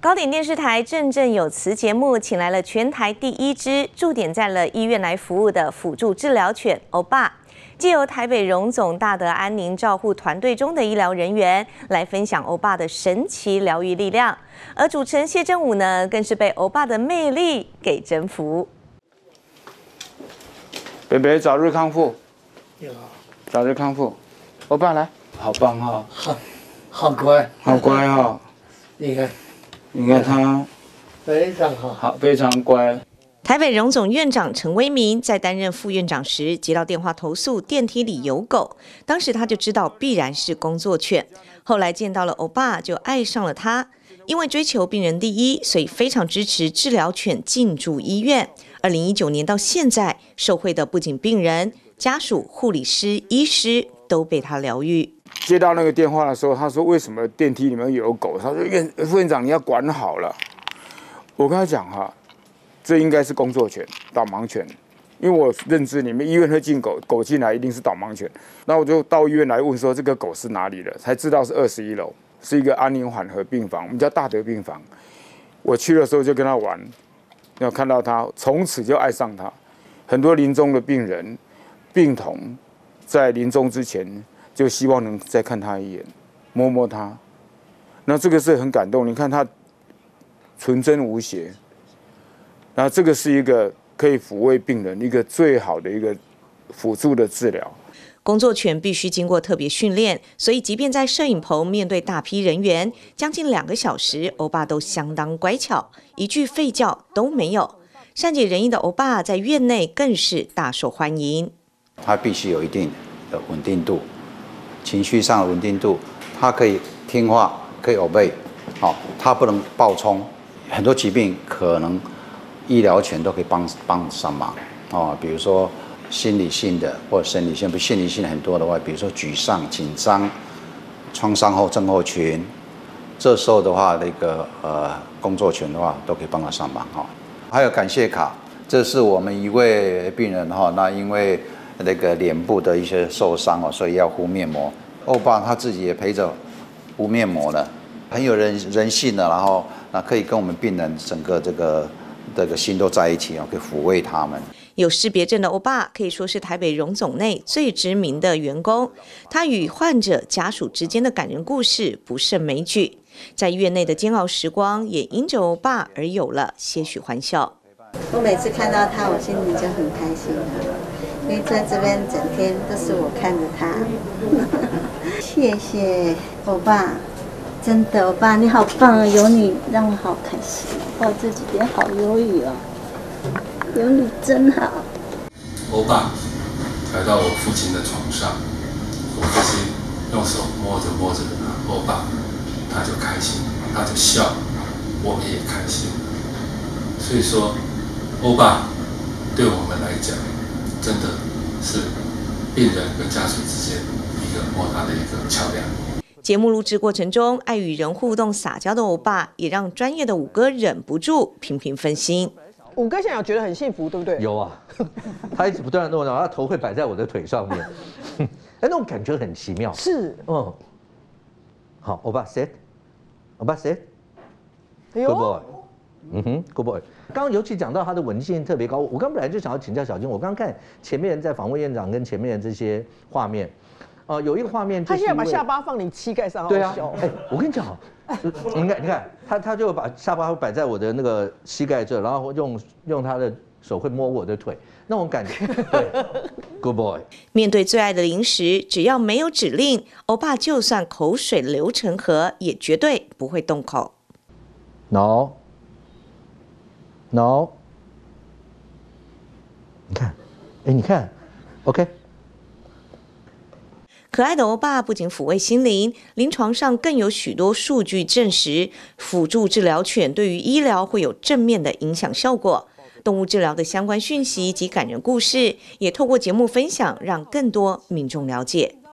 高点电视台振振有词节目，请来了全台第一支驻点在了医院来服务的辅助治疗犬欧巴，藉由台北荣总大德安宁照护团队中的医疗人员来分享欧巴的神奇疗愈力量。而主持人谢振武呢，更是被欧巴的魅力给征服。 北北早日康复，早日康复，欧巴来，好棒哈、 哦，好乖， 好乖哈、哦。你看他非常好， 非常乖。 台北荣总院长陈威明在担任副院长时，接到电话投诉电梯里有狗，当时他就知道必然是工作犬。后来见到了欧巴，就爱上了他。因为追求病人第一，所以非常支持治疗犬进驻医院。2019年到现在，受惠的不仅病人、家属、护理师、医师都被他疗愈。 接到那个电话的时候，他说：“为什么电梯里面有狗？”他说：“副院长，你要管好了。”我跟他讲哈，这应该是工作犬、导盲犬，因为我认知你们医院会进狗，狗进来一定是导盲犬。那我就到医院来问说这个狗是哪里的，才知道是21楼，是一个安宁缓和病房，我们叫大德病房。我去的时候就跟他玩，要看到他，从此就爱上他。很多临终的病人、病童，在临终之前，就希望能再看他一眼，摸摸他，那这个是很感动。你看他纯真无邪，那这个是一个可以抚慰病人一个最好的一个辅助的治疗。 工作犬必须经过特别训练，所以即便在摄影棚面对大批人员，将近2个小时，欧巴都相当乖巧，一句吠叫都没有。善解人意的欧巴在院内更是大受欢迎。 他必须有一定的稳定度。情绪上的稳定度，他可以听话，可以 obey， 好，他不能暴冲。很多疾病可能医疗犬都可以帮上忙哦，比如说心理性的或者生理性，不心理性的很多的话，比如说沮丧、紧张、创伤后症候群，这时候的话，那个工作犬的话都可以帮他上忙哈。还有感谢卡，这是我们一位病人哈，那因为那个脸部的一些受伤哦，所以要敷面膜。欧巴他自己也陪着敷面膜了，很有人性的，然后那可以跟我们病人整个这个心都在一起哦，可以抚慰他们。 有识别证的欧巴可以说是台北荣总内最知名的员工，他与患者家属之间的感人故事不胜枚举，在院内的煎熬时光也因着欧巴而有了些许欢笑。 我每次看到他，我心里就很开心了。因为在这边整天都是我看着他，谢谢欧巴，真的欧巴你好棒啊，有你让我好开心，我这几天好忧郁哦，有你真好。 欧巴来到我父亲的床上，我父亲用手摸着欧巴，他就开心，他就笑，我们也开心。所以说，欧巴对我们来讲，真的是病人跟家属之间一个莫大的一个桥梁。 节目录制过程中，爱与人互动撒娇的欧巴，也让专业的五哥忍不住频频分心。 五哥现在有觉得很幸福，对不对？ 有啊，他一直不断的跟我讲，他头会摆在我的腿上面，哎，那种感觉很奇妙。 是， 嗯，好，欧巴 sit， 欧巴 sit， 哎呦 good boy， good boy。刚刚尤其讲到他的稳定性特别高，我刚本来就想要请教小金，我刚看前面在访问院长跟前面的这些画面，有一个画面就是他现在把下巴放你膝盖上， 对啊，哎，我跟你讲，你看，他就把下巴摆在我的那个膝盖这，然后用他的手会摸我的腿，那种感觉，对 ，good boy。 面对最爱的零食，只要没有指令，欧巴就算口水流成河，也绝对不会动口。 No， 你看，哎，你看 ，OK。 可爱的欧巴不仅抚慰心灵，临床上更有许多数据证实，辅助治疗犬对于医疗会有正面的影响效果。动物治疗的相关讯息及感人故事，也透过节目分享，让更多民众了解。